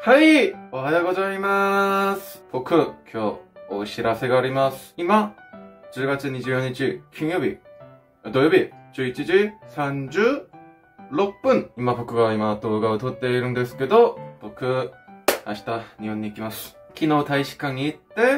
はい、おはようございます。僕、今日、お知らせがあります。今、10月24日、金曜日、土曜日、11時36分。僕が動画を撮っているんですけど、僕、明日、日本に行きます。昨日大使館に行って、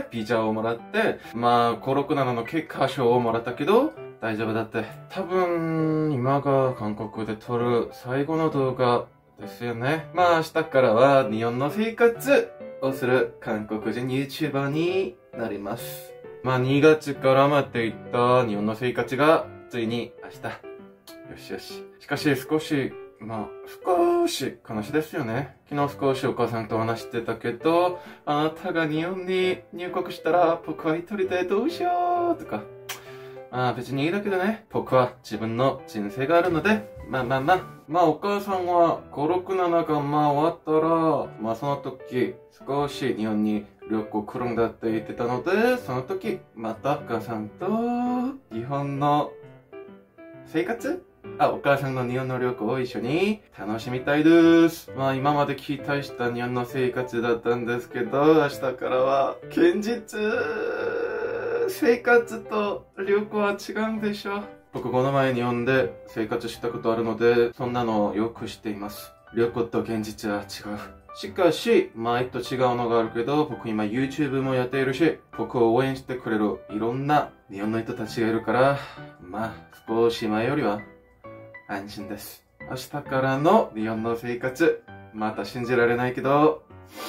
ビザをもらって、5、6、7の結果証をもらったけど、大丈夫だって。多分、今が韓国で撮る最後の動画ですよね。明日からは日本の生活をする韓国人 YouTuber になります。2月から待っていた日本の生活がついに明日。よしよし。しかし少し悲しいですよね。昨日少しお母さんと話してたけど、あなたが日本に入国したら僕は一人でどうしようとか。別にいいだけどね。僕は自分の人生があるので、お母さんは5、6、7が終わったら、その時少し日本に旅行来るんだって言ってたので、その時またお母さんと日本の生活お母さんの日本の旅行を一緒に楽しみたいです。今まで期待した日本の生活だったんですけど、明日からは現実生活と旅行は違うんでしょ。僕この前日本で生活したことあるので、そんなのをよく知っています。旅行と現実は違う。しかし、前と違うのがあるけど、僕今 YouTube もやっているし、僕を応援してくれるいろんな日本の人たちがいるから、少し前よりは安心です。明日からの日本の生活、また信じられないけど、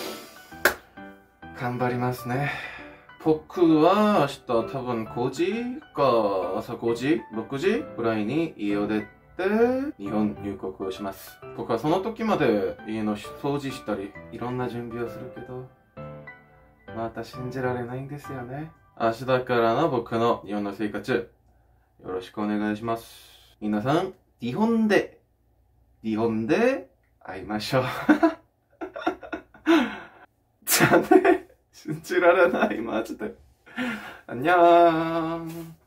頑張りますね。僕は明日多分5時か朝5時 ?6 時ぐらいに家を出て日本入国をします。僕はその時まで家の掃除したりいろんな準備をするけど、また信じられないんですよね。明日からの僕の日本の生活、よろしくお願いします。皆さん、日本で会いましょう。じゃあね。信じられない、マジで。안녕。